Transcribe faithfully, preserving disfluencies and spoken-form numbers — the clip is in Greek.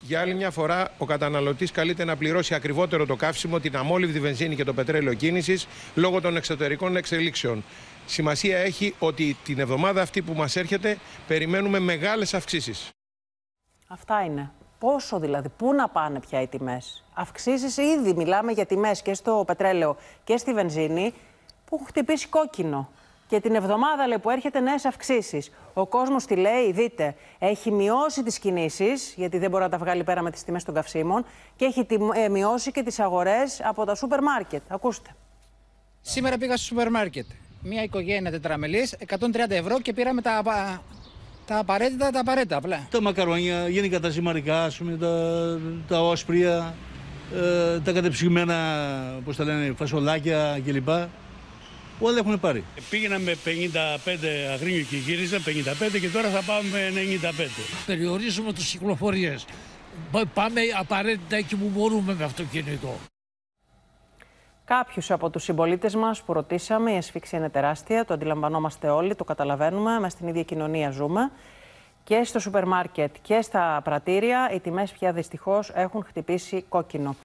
Για άλλη μια φορά, ο καταναλωτής καλείται να πληρώσει ακριβότερο το καύσιμο, την αμόλυβδη βενζίνη και το πετρέλαιο κίνησης λόγω των εξωτερικών εξελίξεων. Σημασία έχει ότι την εβδομάδα αυτή που μας έρχεται περιμένουμε μεγάλες αυξήσεις. Αυτά είναι. Πόσο δηλαδή, πού να πάνε πια οι τιμές? Αυξήσεις ήδη, μιλάμε για τιμές και στο πετρέλαιο και στη βενζίνη που έχουν χτυπήσει κόκκινο. Και την εβδομάδα λέει, που έρχεται νέες αυξήσεις. Ο κόσμος τι λέει, δείτε, έχει μειώσει τις κινήσεις, γιατί δεν μπορεί να τα βγάλει πέρα με τις τιμές των καυσίμων, και έχει ε, μειώσει και τις αγορές από τα σούπερ μάρκετ. Ακούστε. Σήμερα πήγα στο σούπερ μάρκετ. Μια οικογένεια τετραμελής, εκατόν τριάντα ευρώ και πήραμε τα, τα απαραίτητα, τα απαραίτητα απλά. Τα μακαρόνια, γενικά τα ζυμαρικά, ας πούμε, τα, τα όσπρια, ε, τα κατεψυγμένα, πώς τα λένε, φασολάκια κλπ. Όλα έχουν πάρει. Πήγαινα με πενήντα πέντε αγρίνιο και γύριζα πενήντα πέντε και τώρα θα πάμε με ενενήντα πέντε. Περιορίζουμε τις κυκλοφορίες. Πάμε απαραίτητα εκεί που μπορούμε με αυτοκίνητο. Κάποιους από τους συμπολίτες μας που ρωτήσαμε, η ασφίξια είναι τεράστια, το αντιλαμβανόμαστε όλοι, το καταλαβαίνουμε, μες στην ίδια κοινωνία ζούμε. Και στο σούπερ μάρκετ και στα πρατήρια οι τιμές πια δυστυχώς έχουν χτυπήσει κόκκινο.